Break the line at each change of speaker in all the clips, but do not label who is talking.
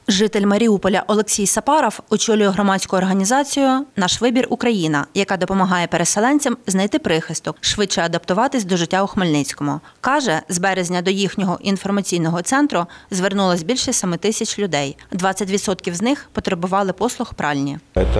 Житель Маріуполя Олексій Сапаров очолює громадську організацію «Наш вибір – Україна», яка допомагає переселенцям знайти прихисток, швидше адаптуватись до життя у Хмельницькому. Каже, з березня до їхнього інформаційного центру звернулось більше 7 тисяч людей. 20% з них потребували послуг пральні.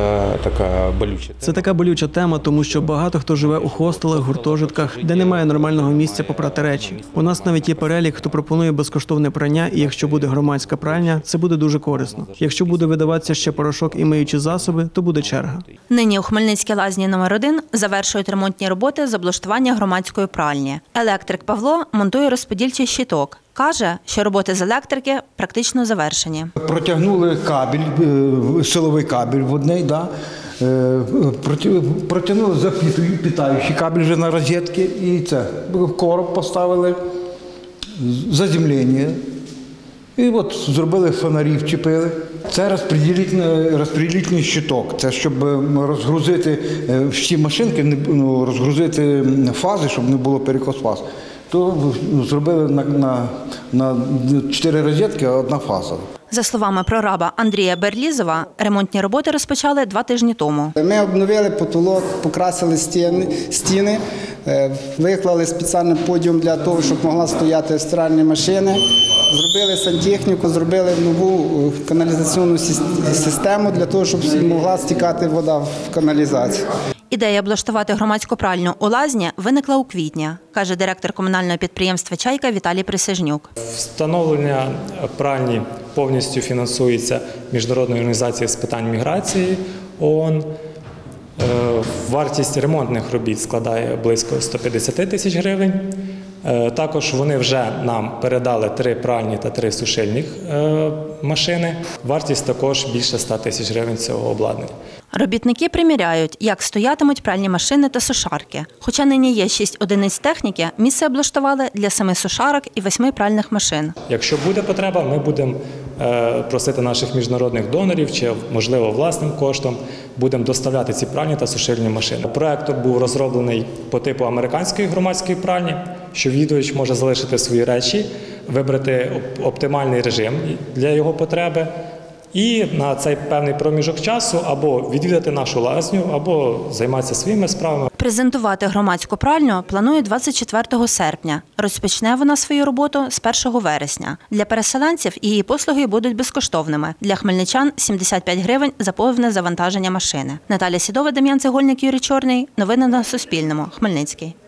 Це така болюча тема, тому що багато хто живе у хостелах, гуртожитках, де немає нормального місця попрати речі. У нас навіть є перелік, хто пропонує безкоштовне прання, і якщо буде громадська пральня, це буде дуже корисно. Якщо буде видаватися ще порошок і миючі засоби, то буде черга.
Нині у Хмельницькій лазні номер 1 завершують ремонтні роботи з облаштування громадської пральні. Електрик Павло монтує розподільчий щиток. Каже, що роботи з електрики практично завершені.
Протягнули кабель, силовий кабель в одній, протягнули запітаючий кабель вже на розетки і це, короб поставили, заземлення. І от зробили фонарі, вчепили. Це розподільний щиток. Це щоб розгрузити всі машинки, розгрузити фази, щоб не було перекос фаз. То зробили на 4 розетки, одна фаза.
За словами прораба Андрія Берлізова, ремонтні роботи розпочали 2 тижні тому.
Ми обновили потолок, покрасили стіни, виклали спеціальний подіум для того, щоб могла стояти стиральні машини. Зробили сантехніку, зробили нову каналізаційну систему для того, щоб могла стікати вода в каналізацію.
Ідея облаштувати громадську пральню у лазні виникла у квітні, каже директор комунального підприємства «Чайка» Віталій Присяжнюк.
Встановлення пральні повністю фінансується Міжнародною організацією з питань міграції ООН. Вартість ремонтних робіт складає близько 150 тисяч гривень. Також вони вже нам передали 3 пральні та 3 сушильних машини. Вартість також більше 100 тисяч гривень цього обладнання.
Робітники приміряють, як стоятимуть пральні машини та сушарки. Хоча нині є 6 одиниць техніки, місце облаштували для 7 сушарок і 8 пральних машин.
Якщо буде потреба, ми будемо просити наших міжнародних донорів чи, можливо, власним коштом будемо доставляти ці пральні та сушильні машини. Проект був розроблений по типу американської громадської пральні, що відвідувач може залишити свої речі, вибрати оптимальний режим для його потреби і на цей певний проміжок часу або відвідати нашу лазню, або займатися своїми справами.
Презентувати громадську пральню планує 24 серпня. Розпочне вона свою роботу з 1 вересня. Для переселенців її послуги будуть безкоштовними. Для хмельничан – 75 гривень за повне завантаження машини. Наталя Сідова, Дем'ян Цегольник, Юрій Чорний. Новини на Суспільному. Хмельницький.